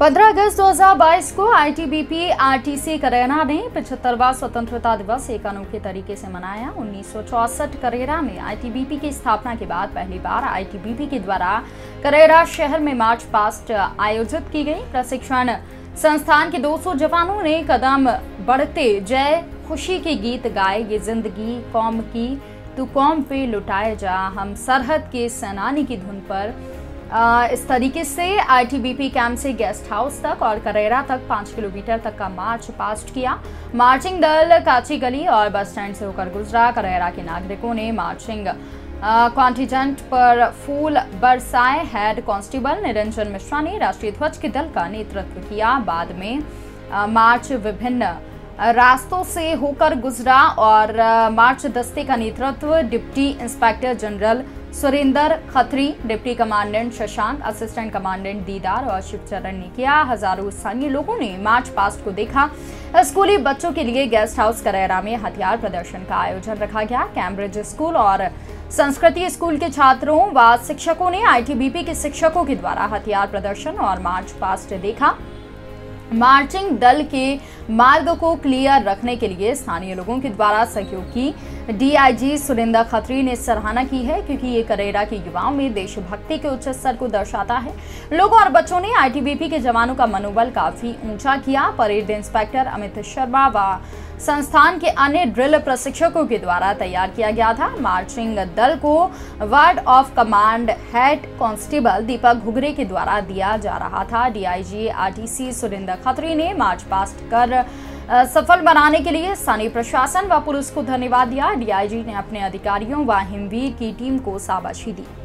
15 अगस्त 2022 को ITBP RTC Karera ने 75वां स्वतंत्रता दिवस एक अनोखे तरीके से मनाया। 1964 करेरा में आईटीबीपी की स्थापना के बाद पहली बार आईटीबीपी के द्वारा करेरा शहर में मार्च पास्ट आयोजित की गई। प्रशिक्षण संस्थान के 200 जवानों ने कदम बढ़ते जय खुशी के गीत गाए। ये जिंदगी कौम की तू कौम पे लुटाए जा, हम सरहद के सेनानी की धुन पर इस तरीके से आईटीबीपी कैंप से गेस्ट हाउस तक और करेरा तक 5 किलोमीटर तक का मार्च पास्ट किया। मार्चिंग दल काची गली और बस स्टैंड से होकर गुजरा। करेरा के नागरिकों ने मार्चिंग कॉन्टिजेंट पर फूल बरसाए। हेड कांस्टेबल निरंजन मिश्रा ने राष्ट्रीय ध्वज के दल का नेतृत्व किया। बाद में मार्च विभिन्न रास्तों से होकर गुजरा और मार्च दस्ते का नेतृत्व deputy inspector general Surendra Khatri, deputy commandant Shashank, assistant commandant Didar और शिवचरण ने किया। हजारों स्थानीय लोगों ने मार्च पास्ट को देखा। स्कूली बच्चों के लिए गेस्ट हाउस करेरा में हथियार प्रदर्शन का आयोजन रखा गया। कैम्ब्रिज स्कूल और संस्कृति स्कूल के छात्रों व शिक्षकों ने आईटीबीपी के शिक्षकों के द्वारा हथियार प्रदर्शन और मार्च पास्ट देखा। मार्चिंग दल के मार्ग को क्लियर रखने के लिए स्थानीय लोगों के द्वारा सहयोग की डीआईजी सुरेंद्र खत्री ने सराहना की है, क्योंकि ये करेरा के युवाओं में देशभक्ति के उच्च स्तर को दर्शाता है। लोगों और बच्चों ने आईटीबीपी के जवानों का मनोबल काफी ऊंचा किया। परेड इंस्पेक्टर अमित शर्मा व संस्थान के अन्य ड्रिल प्रशिक्षकों के द्वारा तैयार किया गया था। मार्चिंग दल को word of command head constable Deepak Ghughre के द्वारा दिया जा रहा था। डीआईजी आरटीसी सुरेंद्र खत्री ने मार्च पास्ट कर सफल बनाने के लिए स्थानीय प्रशासन व पुलिस को धन्यवाद दिया। डीआईजी ने अपने अधिकारियों व हिमवीर की टीम को शाबाशी दी।